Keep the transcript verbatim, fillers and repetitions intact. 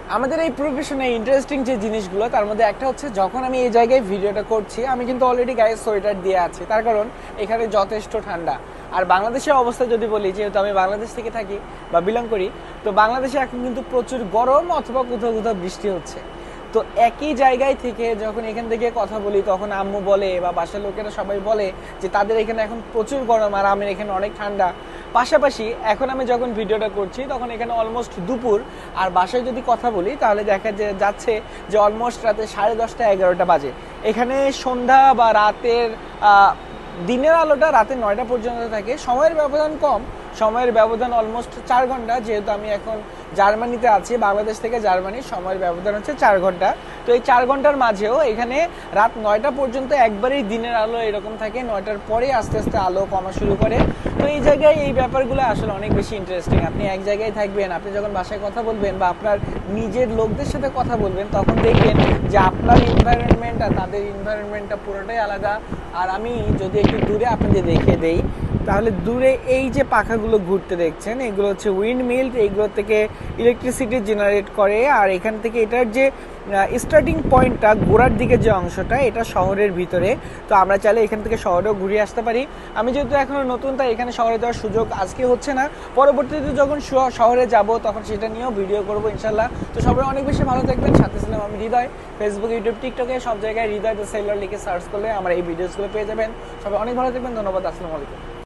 আমাদের এই প্রফেশনে ইন্টারেস্টিং যে জিনিসগুলো তার মধ্যে একটা হচ্ছে যখন আমি এই জায়গায় ভিডিওটা করছি আমি কিন্তু অলরেডি গায়ে সোয়েটার দিয়ে আছি, তার কারণ এখানে যথেষ্ট ঠান্ডা। আর বাংলাদেশের অবস্থা যদি বলি, যেহেতু আমি বাংলাদেশ থেকে থাকি বা বিলং করি, তো বাংলাদেশে এখন কিন্তু প্রচুর গরম অথবা কোথাও কোথাও বৃষ্টি হচ্ছে। তো একই জায়গায় থেকে যখন এখান থেকে কথা বলি তখন আম্মু বলে বা বাসার লোকেরা সবাই বলে যে তাদের এখানে এখন প্রচুর গরম আর আমার এখানে অনেক ঠান্ডা। পাশাপাশি এখন আমি যখন ভিডিওটা করছি তখন এখানে অলমোস্ট দুপুর, আর বাসায় যদি কথা বলি তাহলে দেখা যাচ্ছে যে অলমোস্ট রাতে সাড়ে দশটা এগারোটা বাজে। এখানে সন্ধ্যা বা রাতের দিনের আলোটা রাতে নয়টা পর্যন্ত থাকে, সময়ের ব্যবধান কম, সময়ের ব্যবধান অলমোস্ট চার ঘন্টা। যেহেতু আমি এখন জার্মানিতে আছি, বাংলাদেশ থেকে জার্মানি, সময়ের ব্যবধান হচ্ছে চার ঘন্টা। তো এই চার ঘন্টার মাঝেও এখানে রাত নয়টা পর্যন্ত একবারেই দিনের আলো এরকম থাকে, নয়টার পরে আস্তে আস্তে আলো কমা শুরু করে। তো এই জায়গায় এই ব্যাপারগুলো আসলে অনেক বেশি ইন্টারেস্টিং। আপনি এক জায়গায় থাকবেন, আপনি যখন বাসায় কথা বলবেন বা আপনার নিজের লোকদের সাথে কথা বলবেন তখন দেখবেন যে আপনার এনভায়রনমেন্ট আর তাদের এনভায়রনমেন্টটা পুরোটাই আলাদা। আর আমি যদি একটু দূরে আপনাদের দেখিয়ে দেই, তাহলে দূরে এই যে পাখাগুলো ঘুরতে দেখছেন এগুলো হচ্ছে উইন্ড মিল, এইগুলো থেকে ইলেকট্রিসিটি জেনারেট করে। আর এখান থেকে এটার যে স্টার্টিং পয়েন্টটা গোড়ার দিকে যে অংশটা, এটা শহরের ভিতরে। তো আমরা চাইলে এখান থেকে শহরেও ঘুরে আসতে পারি। আমি যেহেতু এখনো নতুন, তাই এখানে শহরে যাওয়ার সুযোগ আজকে হচ্ছে না, পরবর্তীতে যখন শহরে যাব তখন সেটা নিয়েও ভিডিও করবো ইনশাল্লাহ। তো সবাই অনেক বেশি ভালো থাকবেন। সাথে ছিলাম আমি হৃদয়। ফেসবুক, ইউটিউব, টিকটকে সব জায়গায় হৃদয় দ্য সেলার লিখে সার্চ করলে আমার এই ভিডিওসগুলো পেয়ে যাবেন। সবাই অনেক ভালো থাকবেন। ধন্যবাদ। আসসালামু আলাইকুম।